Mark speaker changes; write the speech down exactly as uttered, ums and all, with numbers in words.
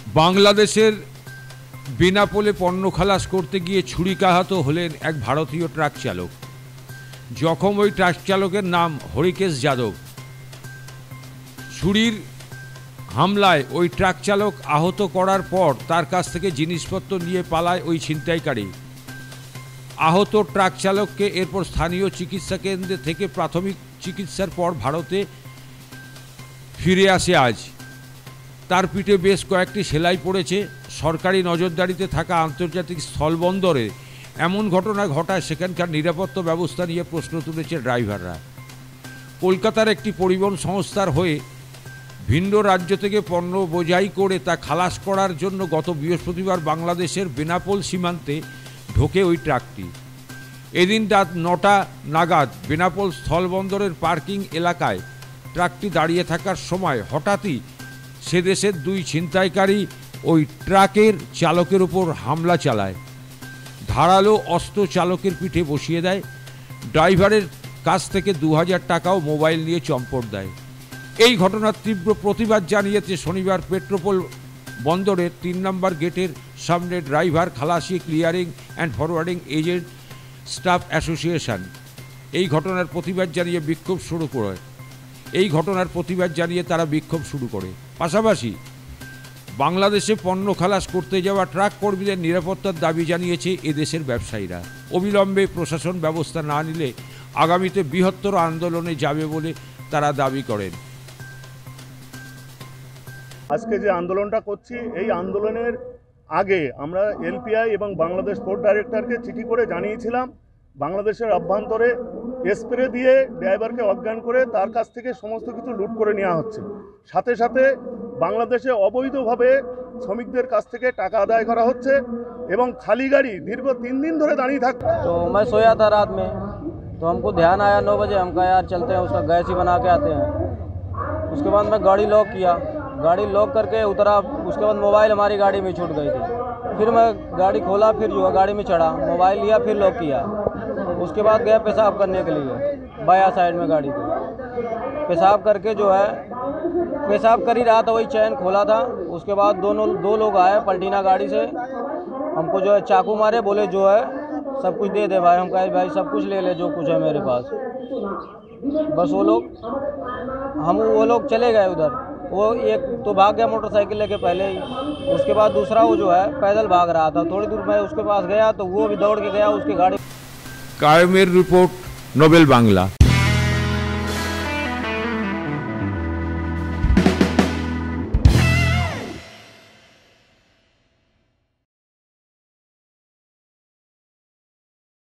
Speaker 1: বাংলাদেশের বেনাপোলে পণ্য খালাস করতে গিয়ে ছুরিকাহত হলেন এক ভারতীয় ট্রাক চালক। জখম ওই ট্রাক চালকের নাম হরিকেশ যাদব। ছুরির হামলায় ওই ট্রাক চালক আহত করার পর তার কাছ থেকে জিনিসপত্র নিয়ে পালায় ওই ছিনতাইকারী। আহত ট্রাক চালককে এরপর স্থানীয় চিকিৎসা কেন্দ্রে থেকে প্রাথমিক চিকিৎসার পর ভারতে ফিরে আসে আজ। তার পিঠে বেশ কয়েকটি সেলাই পড়েছে। সরকারি নজরদারিতে থাকা আন্তর্জাতিক স্থলবন্দরে এমন ঘটনা ঘটায় সেখানকার নিরাপত্তা ব্যবস্থা নিয়ে প্রশ্ন তুলেছে ড্রাইভাররা। কলকাতার একটি পরিবহন সংস্থার হয়ে ভিন্ন রাজ্য থেকে পণ্য বোঝাই করে তা খালাস করার জন্য গত বৃহস্পতিবার বাংলাদেশের বেনাপোল সীমান্তে ঢোকে ওই ট্রাকটি। এদিন রাত নটা নাগাদ বেনাপোল স্থলবন্দরের পার্কিং এলাকায় ট্রাকটি দাঁড়িয়ে থাকার সময় হঠাৎই সে দেশের দুই ছিনতাইকারী ওই ট্রাকের চালকের উপর হামলা চালায়। ধারালো অস্ত্র চালকের পিঠে বসিয়ে দেয়। ড্রাইভারের কাছ থেকে দু হাজার টাকাও মোবাইল নিয়ে চম্পট দেয়। এই ঘটনার তীব্র প্রতিবাদ জানিয়েছে শনিবার পেট্রোপোল বন্দরের তিন নম্বর গেটের সামনে ড্রাইভার খালাসি clearing and forwarding agent staff association. এই ঘটনার প্রতিবাদ জানিয়ে বিক্ষোভ শুরু করে এই ঘটনার প্রতিবাদ জানিয়ে তারা বিক্ষোভ শুরু করে পাশাপাশি বাংলাদেশে পণ্য খালাস করতে যাওয়া ট্রাক কর্মীদের নিরাপত্তার দাবি জানিয়েছে এদেশের ব্যবসায়ীরা। অবিলম্বে প্রশাসন ব্যবস্থা না নিলে আগামীতে বৃহত্তর আন্দোলনে যাবে বলে তারা দাবি করেন।
Speaker 2: আজকে যে আন্দোলনটা করছি, এই আন্দোলনের আগে আমরা এলপিআই এবং বাংলাদেশ পোর্ট ডাইরেক্টরকে চিঠি করে জানিয়েছিলাম বাংলাদেশের অভ্যন্তরে স্প্রে দিয়ে ড্রাইভারকে অজ্ঞান করে তার কাছ থেকে সমস্ত কিছু লুট করে নেওয়া হচ্ছে। সাথে সাথে বাংলাদেশে অবৈধভাবে শ্রমিকদের কাছ থেকে টাকা আদায় করা হচ্ছে এবং খালি গাড়ি দীর্ঘ তিন দিন ধরে দাঁড়িয়ে থাকছে।
Speaker 3: তো मैं सोया था रात में, तो हमको ध्यान आया नौ बजे, हम कहा यार चलते हैं उसका गैस ही बना के आते हैं। उसके बाद मैं गाड़ी लॉक किया, गाड़ी लॉक करके उतरा। उसके बाद मोबाइल हमारी गाड़ी में छूट गई थी। फिर मैं गाड़ी खोला, फिर जो है गाड़ी में चढ़ा, मोबाइल लिया, फिर लॉक किया। उसके बाद गया पेशाब करने के लिए बाया साइड में गाड़ी को। पेशाब करके जो है पेशाब कर ही रहा था, वही चैन खोला था। उसके बाद दोनों दो लोग आए पलटीना गाड़ी से, हमको जो है चाकू मारे, बोले जो है सब कुछ दे दे भाई। हम कहे भाई सब कुछ ले ले जो कुछ है मेरे पास। बस वो लोग हम वो लोग चले गए उधर। वो एक तो भाग गया मोटरसाइकिल लेके पहले ही। उसके बाद दूसरा वो जो है पैदल भाग रहा था। थोड़ी दूर मैं उसके पास गया तो वो भी दौड़ के गया, उसकी गाड़ी।
Speaker 1: कायमेर रिपोर्ट, नोबेल बांग्ला।